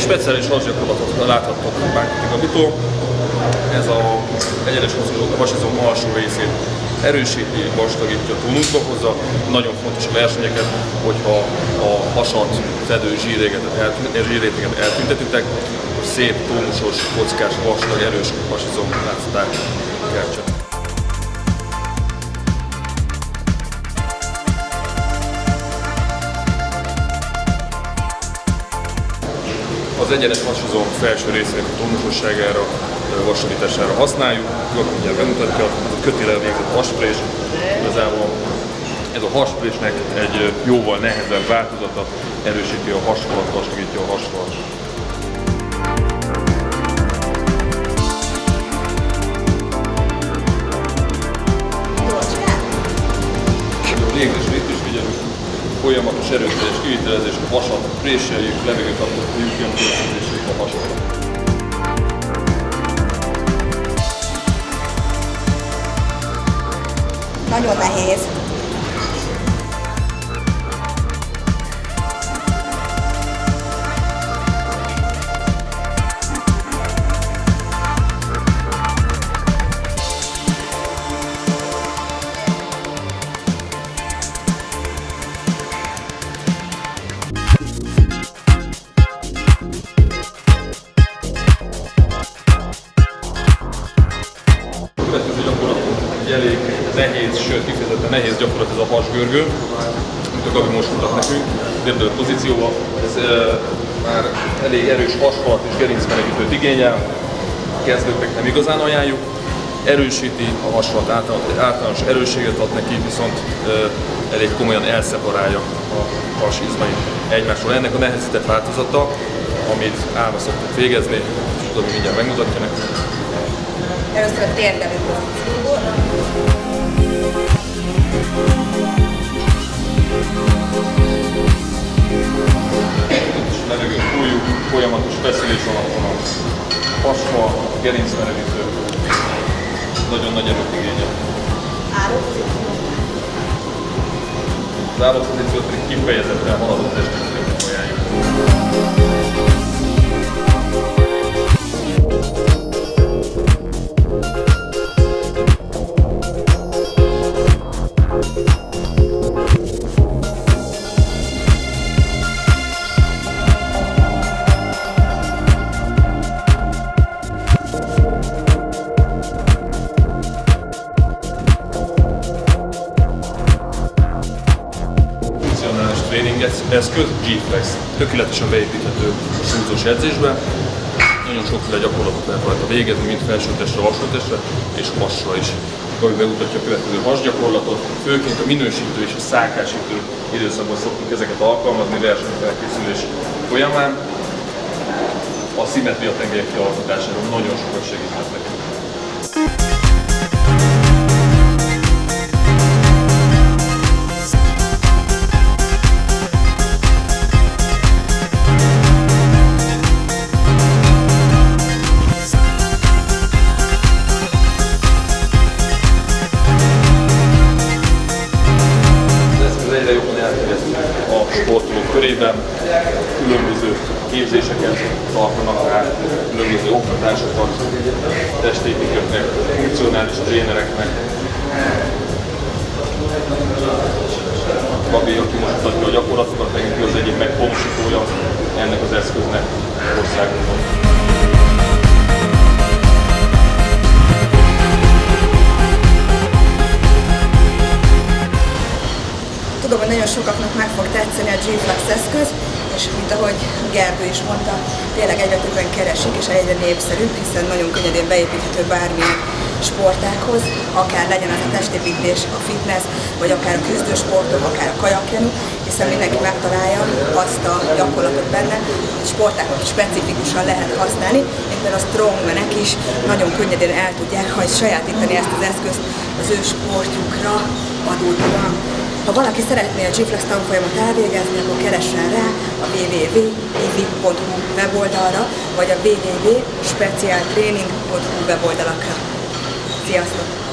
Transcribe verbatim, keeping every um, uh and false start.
speciális hasgyakorlatot láthattok Bánki Gabitól. Ez a egyenes hasizom alsó részét erősíti, vastagítja, tónuszba hozza. Nagyon fontos a versenyeket, hogyha a hasat fedő zsírréteget eltüntetitek, akkor szép, tónusos, kockás, vastag, erős hasizom látszatát keltsen. Az egyenes hasizom felső részének a tónusosságára, vastagítására használjuk. Akkor mindjárt bemutatja, ez a kötéllel végzett hasprés. Igazából ez a hasprésnek egy jóval nehezebb változata, erősíti a hasfalat, vastagítja a hasfalat. Légzésre itt is figyelünk, folyamatos erőteljes kivitelezés, a vasat préseljük, levegőt adjuk, jönkövetkezésük a hasfalat. Nagyon nehéz. Következő gyakorlatunk egy elég nehéz, sőt kifejezetten nehéz gyakorlat, ez a hasgörgő, amit a Gabi most mutat nekünk, érdemlő pozícióban. Ez e, már elég erős hasfalat és gerincmelegítőt igényel, kezdőknek nem igazán ajánljuk, erősíti a hasfalat, általános erősséget ad neki, viszont e, elég komolyan elszeparálja a has izmait egymásról. Ennek a nehezített változata, amit állva szoktuk végezni, és Gabi mindjárt megmutatja nekünk. Először a térdelő pozícióból. Levegőt fújjuk, folyamatos feszülés alatt van a hasfa, a gerincmelegítő. Nagyon nagy erőt igényel. Állópozíció. Az állópozíciót pedig kifejezetten haladott testépítőknek ajánljuk. Eszköz, G-Flex. Tökéletesen beépíthető a súlyzós edzésbe. Nagyon sokféle gyakorlatot lehet rajta végezni, mint felsőtestre, alsótestre és hasra is. Gabi bemutatja a következő hasgyakorlatot. Főként a minősítő és a szálkásítő időszakban szoktuk ezeket alkalmazni versenyfelkészülés folyamán. A szimmetria tengelyek kialakítására nagyon sokat segíthet nekünk. A sportolók körében különböző képzéseket tartanak rá, különböző oktatásokat, testépítőknek, funkcionális trénereknek. Gabi, aki most mutatja a gyakorlatokat, nekünk az egyik meghonosítója ennek az eszköznek országunkban. Tudom, hogy nagyon sokaknak meg fog tetszeni a G-Flex eszköz, és mint ahogy Gergő is mondta, tényleg egyre többen keresik, és egyre népszerűbb, hiszen nagyon könnyedén beépíthető bármilyen sportákhoz, akár legyen az a testépítés, a fitness, vagy akár a küzdősportok, akár a kajakkenú, hiszen mindenki megtalálja azt a gyakorlatot benne, hogy sportákat specifikusan lehet használni, mint például a strongmanek is nagyon könnyedén el tudják majd sajátítani ezt az eszközt az ő sportjukra adódóan. Ha valaki szeretné a G-Flex tanfolyamat elvégezni, akkor keressen rá a w w w pont i v i pont hu weboldalra, vagy a w w w pont specialtraining pont hu weboldalakra. Sziasztok!